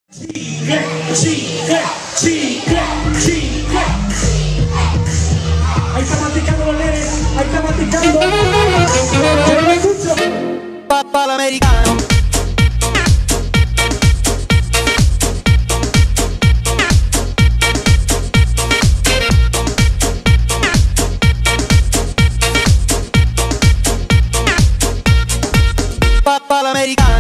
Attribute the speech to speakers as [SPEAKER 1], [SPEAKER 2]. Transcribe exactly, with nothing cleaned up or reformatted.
[SPEAKER 1] Chicle, chicle, chicle, chicle. Ahí está masticando los nenes, ahí está masticando. Yo no escucho.
[SPEAKER 2] Papá el americano. Papá el americano.